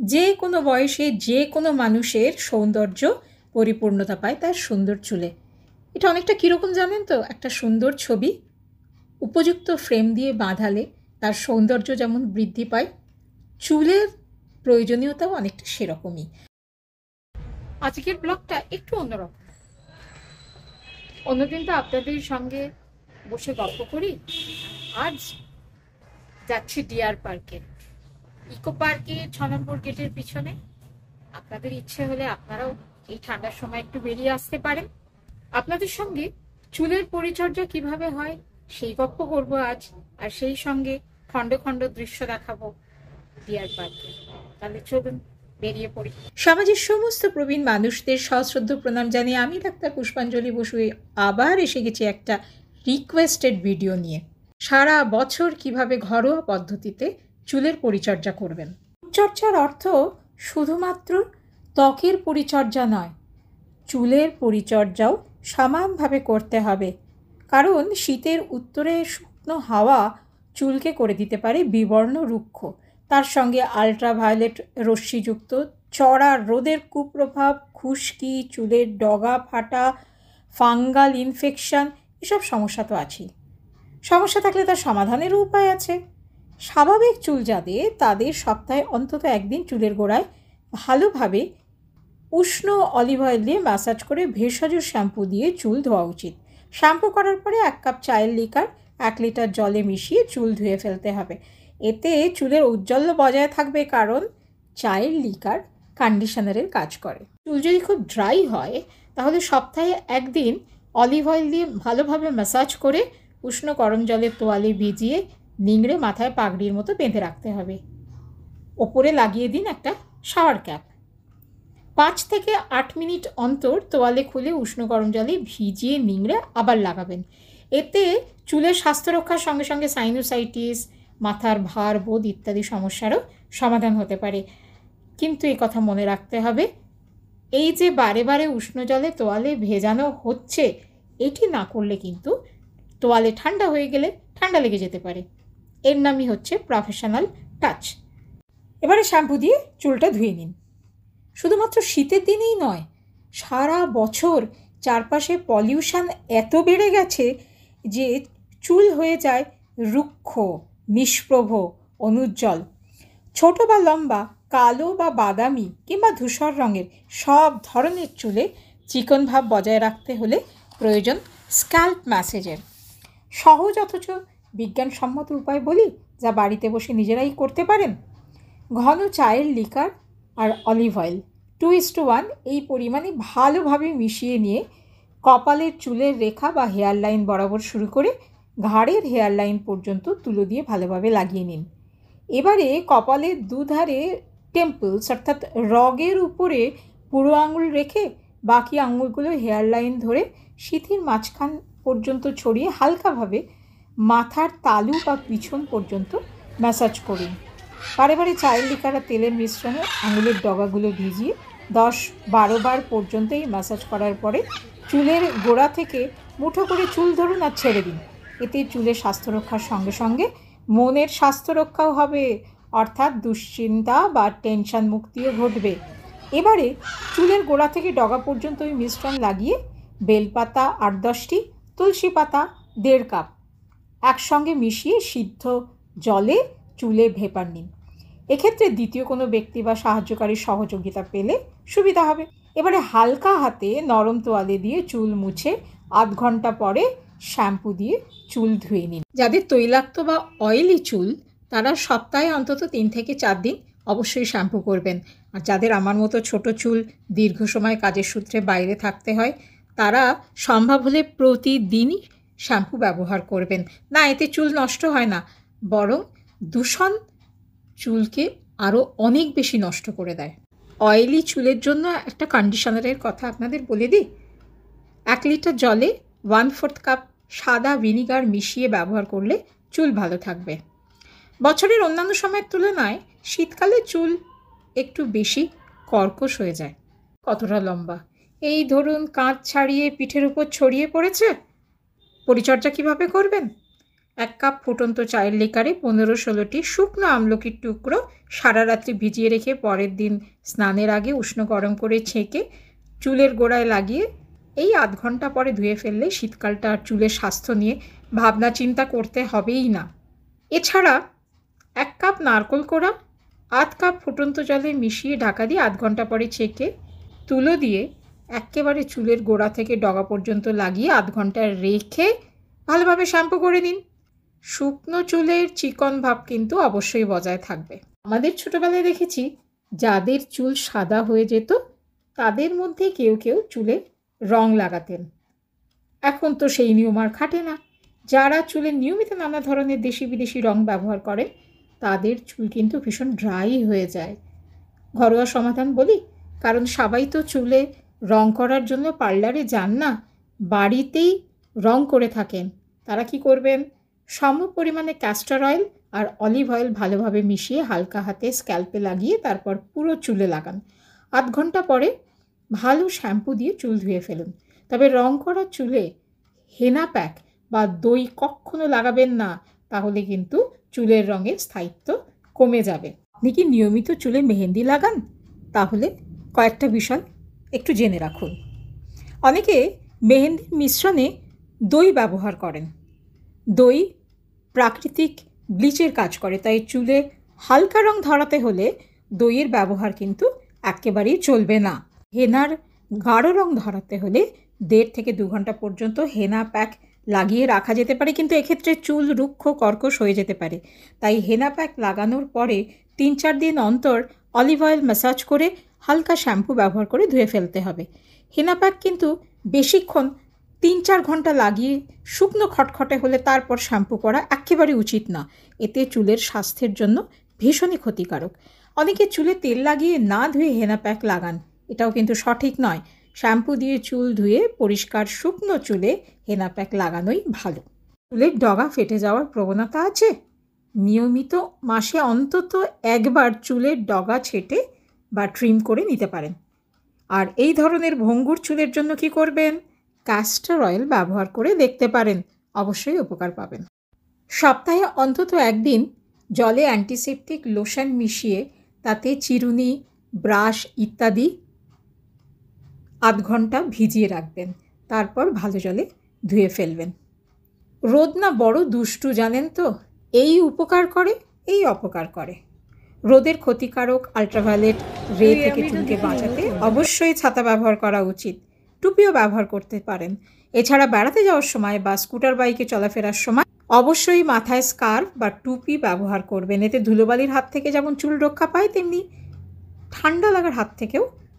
যে কোনো বয়সে যে কোনো মানুষের সৌন্দর্য পরিপূর্ণতা পায় তার সুন্দর চুলে। এটা অনেকটা কীরকম জানেন তো? একটা সুন্দর ছবি উপযুক্ত ফ্রেম দিয়ে বাঁধালে তার সৌন্দর্য যেমন বৃদ্ধি পায়, চুলের প্রয়োজনীয়তাও অনেকটা সেরকমই। আজকের ব্লগটা একটু অন্যরকম। অন্যদিন তো আপনাদের সঙ্গে বসে গল্প করি, আজ যাচ্ছি ডিয়ার পার্কে, ইকো পার্কে 6 নম্বর গেটের পিছনে। আপনাদের ইচ্ছে হলে আপনারাও এই ঠান্ডার সময় একটু বেরিয়ে আসতে পারেন। আপনাদের সঙ্গে চুলের পরিচর্যা কিভাবে হয় সেই গল্প করব আজ, আর সেই সঙ্গে খণ্ড খণ্ড দৃশ্য দেখাবো ডিয়ার পার্কে। তাহলে চলুন বেরিয়ে পড়ি। সমাজের সমস্ত প্রবীণ মানুষদের সশ্রদ্ধ প্রণাম জানিয়ে আমি ডাক্তার পুষ্পাঞ্জলি বসু আবার এসে গেছি একটা রিকোয়েস্টেড ভিডিও নিয়ে। সারা বছর কিভাবে ঘরোয়া পদ্ধতিতে চুলের পরিচর্যা করবেন। চর্চার অর্থ শুধুমাত্র ত্বকের পরিচর্যা নয়, চুলের পরিচর্যাও সমানভাবে করতে হবে। কারণ শীতের উত্তরে শুকনো হাওয়া চুলকে করে দিতে পারে বিবর্ণ রুক্ষ। তার সঙ্গে আলট্রাভায়োলেট রশ্মিযুক্ত চড়া রোদের কুপ্রভাব, খুশকি, চুলের ডগা ফাটা, ফাঙ্গাল ইনফেকশন, এসব সমস্যা তো আছেই। সমস্যা থাকলে তার সমাধানেরও উপায় আছে। স্বাভাবিক চুল যাদের, তাদের সপ্তাহে অন্তত একদিন চুলের গোড়ায় ভালোভাবে উষ্ণ অলিভ অয়েল দিয়ে ম্যাসাজ করে ভেষজ শ্যাম্পু দিয়ে চুল ধোয়া উচিত। শ্যাম্পু করার পরে 1 কাপ চায়ের লিকার 1 লিটার জলে মিশিয়ে চুল ধুয়ে ফেলতে হবে। এতে চুলের ঔজ্জ্বল্য বজায় থাকবে, কারণ চায়ের লিকার কন্ডিশনারের কাজ করে। চুল যদি খুব ড্রাই হয় তাহলে সপ্তাহে একদিন অলিভ অয়েল দিয়ে ভালোভাবে ম্যাসাজ করে উষ্ণ গরম জলের তোয়ালে ভিজিয়ে নিংড়ে মাথায় পাগড়ির মতো বেঁধে রাখতে হবে। ওপরে লাগিয়ে দিন একটা শাওয়ার ক্যাপ। 5 থেকে 8 মিনিট অন্তর তোয়ালে খুলে উষ্ণ গরম জলে ভিজিয়ে নিংড়ে আবার লাগাবেন। এতে চুলের স্বাস্থ্য রক্ষার সঙ্গে সঙ্গে সাইনোসাইটিস, মাথার ভার বোধ ইত্যাদি সমস্যারও সমাধান হতে পারে। কিন্তু এই কথা মনে রাখতে হবে, এই যে বারে বারে উষ্ণ জলে তোয়ালে ভেজানো হচ্ছে, এটি না করলে কিন্তু তোয়ালে ঠান্ডা হয়ে গেলে ঠান্ডা লেগে যেতে পারে। এর নামই হচ্ছে প্রফেশনাল টাচ। এবারে শ্যাম্পু দিয়ে চুলটা ধুয়ে নিন। শুধুমাত্র শীতের দিনেই নয়, সারা বছর চারপাশে পলিউশন এত বেড়ে গেছে যে চুল হয়ে যায় রুক্ষ, নিষ্প্রভ, অনুজ্জ্বল। ছোট বা লম্বা, কালো বা বাদামি কিংবা ধূসর রঙের সব ধরনের চুলে চিকন ভাব বজায় রাখতে হলে প্রয়োজন স্ক্যাল্প ম্যাসেজের। সহজ অথচ বিজ্ঞানসম্মত উপায় বলি, যা বাড়িতে বসে নিজেরাই করতে পারেন। ঘন চায়ের লিকার আর অলিভ অয়েল 2:1 এই পরিমাণে ভালোভাবে মিশিয়ে নিয়ে কপালের চুলের রেখা বা হেয়ার লাইন বরাবর শুরু করে ঘাড়ের হেয়ার লাইন পর্যন্ত তুলো দিয়ে ভালোভাবে লাগিয়ে নিন। এবারে কপালের দুধারে টেম্পলস অর্থাৎ রগের উপরে পুরো আঙুল রেখে বাকি আঙুলগুলো হেয়ার লাইন ধরে সিঁথির মাঝখান পর্যন্ত ছড়িয়ে হালকাভাবে মাথার তালু বা পিছন পর্যন্ত ম্যাসাজ করুন। বারে বারে চায়ের লিকার আর তেলের মিশ্রণে আঙুলের ডগাগুলো ভিজিয়ে 10-12 বার পর্যন্ত এই ম্যাসাজ করার পরে চুলের গোড়া থেকে মুঠো করে চুল ধরুন আর ছেড়ে দিন। এতে চুলের স্বাস্থ্য রক্ষার সঙ্গে সঙ্গে মনের স্বাস্থ্য রক্ষাও হবে, অর্থাৎ দুশ্চিন্তা বা টেনশন মুক্তিও ঘটবে। এবারে চুলের গোড়া থেকে ডগা পর্যন্ত ওই মিশ্রণ লাগিয়ে বেলপাতা 8-10টি, তুলসী পাতা 1.5 কাপ একসঙ্গে মিশিয়ে সিদ্ধ জলে চুলে ভেপার নিন। এক্ষেত্রে দ্বিতীয় কোনো ব্যক্তি বা সাহায্যকারীর সহযোগিতা পেলে সুবিধা হবে। এবারে হালকা হাতে নরম তোয়ালে দিয়ে চুল মুছে আধ ঘন্টা পরে শ্যাম্পু দিয়ে চুল ধুয়ে নিন। যাদের তৈলাক্ত বা অয়েলি চুল, তারা সপ্তাহে অন্তত 3 থেকে 4 দিন অবশ্যই শ্যাম্পু করবেন। আর যাদের আমার মতো ছোট চুল, দীর্ঘ সময় কাজের সূত্রে বাইরে থাকতে হয়, তারা সম্ভব হলে প্রতিদিনই শ্যাম্পু ব্যবহার করবেন। না, এতে চুল নষ্ট হয় না, বরং দূষণ চুলকে আরও অনেক বেশি নষ্ট করে দেয়। অয়েলি চুলের জন্য একটা কন্ডিশনারের কথা আপনাদের বলে দিই। 1 লিটার জলে 1/4 কাপ সাদা ভিনিগার মিশিয়ে ব্যবহার করলে চুল ভালো থাকবে। বছরের অন্যান্য সময়ের তুলনায় শীতকালে চুল একটু বেশি কর্কশ হয়ে যায়। কতটা লম্বা? এই ধরুন কাঁধ ছাড়িয়ে পিঠের উপর ছড়িয়ে পড়েছে। পরিচর্যা কিভাবে করবেন? 1 কাপ ফুটন্ত চায়ের লিকারে 15-16টি শুকনো আমলকির টুকরো সারা রাত্রি ভিজিয়ে রেখে পরের দিন স্নানের আগে উষ্ণ গরম করে ছেঁকে চুলের গোড়ায় লাগিয়ে এই আধ ঘন্টা পরে ধুয়ে ফেললে শীতকালটা আর চুলের স্বাস্থ্য নিয়ে ভাবনা চিন্তা করতে হবেই না। এছাড়া 1 কাপ নারকোল কোড়া আধ কাপ ফুটন্ত জলে মিশিয়ে ঢাকা দিয়ে আধ ঘন্টা পরে ছেঁকে তুলো দিয়ে একেবারে চুলের গোড়া থেকে ডগা পর্যন্ত লাগিয়ে আধ ঘন্টা রেখে ভালোভাবে শ্যাম্পু করে নিন। শুকনো চুলের চিকন ভাব কিন্তু অবশ্যই বজায় থাকবে। আমাদের ছোটবেলায় দেখেছি যাদের চুল সাদা হয়ে যেত তাদের মধ্যে কেউ কেউ চুলে রং লাগাতেন। এখন তো সেই নিয়ম আর খাটে না। যারা চুলে নিয়মিত নানা ধরনের দেশি বিদেশি রং ব্যবহার করেন তাদের চুল কিন্তু ভীষণ ড্রাই হয়ে যায়। ঘরোয়া সমাধান বলি, কারণ সবাই তো চুলে রং করার জন্য পার্লারে যান না, বাড়িতেই রং করে থাকেন। তারা কি করবেন, সম পরিমাণে ক্যাস্টর অয়েল আর অলিভ অয়েল ভালোভাবে মিশিয়ে হালকা হাতে স্ক্যাল্পে লাগিয়ে তারপর পুরো চুলে লাগান। আধ ঘন্টা পরে ভালো শ্যাম্পু দিয়ে চুল ধুয়ে ফেলুন। তবে রং করা চুলে হেনা প্যাক বা দই কখনো লাগাবেন না, তাহলে কিন্তু চুলের রঙের স্থায়িত্ব কমে যাবে। আপনি কি নিয়মিত চুলে মেহেন্দি লাগান? তাহলে কয়েকটা বিষয় একটু জেনে রাখুন। অনেকে মেহেন্দির মিশ্রণে দই ব্যবহার করেন। দই প্রাকৃতিক ব্লিচের কাজ করে, তাই চুলে হালকা রং ধরাতে হলে দইয়ের ব্যবহার কিন্তু একেবারেই চলবে না। হেনার গাঢ় রং ধরাতে হলে 1.5 থেকে 2 ঘন্টা পর্যন্ত হেনা প্যাক লাগিয়ে রাখা যেতে পারে, কিন্তু এক্ষেত্রে চুল রুক্ষ কর্কশ হয়ে যেতে পারে। তাই হেনা প্যাক লাগানোর পরে 3-4 দিন অন্তর অলিভ অয়েল ম্যাসাজ করে হালকা শ্যাম্পু ব্যবহার করে ধুয়ে ফেলতে হবে। হেনা প্যাক কিন্তু বেশিক্ষণ 3-4 ঘন্টা লাগিয়ে শুকনো খটখটে হলে তারপর শ্যাম্পু করা একেবারে উচিত না। এতে চুলের স্বাস্থ্যের জন্য ভীষণই ক্ষতিকারক। অনেকে চুলে তেল লাগিয়ে না ধুয়ে হেনা প্যাক লাগান, এটাও কিন্তু সঠিক নয়। শ্যাম্পু দিয়ে চুল ধুয়ে পরিষ্কার শুকনো চুলে হেনা প্যাক লাগানোই ভালো। চুলের ডগা ফেটে যাওয়ার প্রবণতা আছে? নিয়মিত মাসে অন্তত একবার চুলের ডগা ছেঁটে বা ট্রিম করে নিতে পারেন। আর এই ধরনের ভঙ্গুর চুলের জন্য কি করবেন, ক্যাস্টর অয়েল ব্যবহার করে দেখতে পারেন, অবশ্যই উপকার পাবেন। সপ্তাহে অন্তত একদিন জলে অ্যান্টিসেপটিক লোশন মিশিয়ে তাতে চিরুনি, ব্রাশ ইত্যাদি আধ ঘন্টা ভিজিয়ে রাখবেন, তারপর ভালো জলে ধুয়ে ফেলবেন। রোদ না বড় দুষ্টু জানেন তো, এই উপকার করে এই অপকার করে। রোদের ক্ষতিকারক আল্ট্রাভায়োলেট রে থেকে চুলকে বাঁচাতে অবশ্যই ছাতা ব্যবহার করা উচিত। টুপিও ব্যবহার করতে পারেন। এছাড়া বেড়াতে যাওয়ার সময় বা স্কুটার বাইকে চলাফেরার সময় অবশ্যই মাথায় স্কার্ফ বা টুপি ব্যবহার করবেন। এতে ধুলোবালির হাত থেকে যেমন চুল রক্ষা পায়, তেমনি ঠান্ডা লাগার হাত থেকেও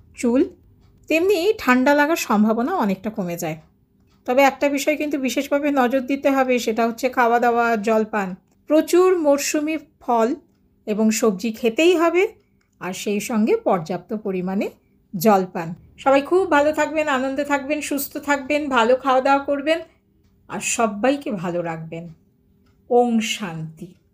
ঠান্ডা লাগার সম্ভাবনা অনেকটা কমে যায়। তবে একটা বিষয় কিন্তু বিশেষভাবে নজর দিতে হবে, সেটা হচ্ছে খাওয়া দাওয়া, জলপান। প্রচুর মরশুমি ফল এবং সবজি খেতেই হবে, আর সেই সঙ্গে পর্যাপ্ত পরিমাণে জলপান। সবাই খুব ভালো থাকবেন, আনন্দে থাকবেন, সুস্থ থাকবেন, ভালো খাওয়া দাওয়া করবেন আর সবাইকে ভালো রাখবেন। ওম শান্তি।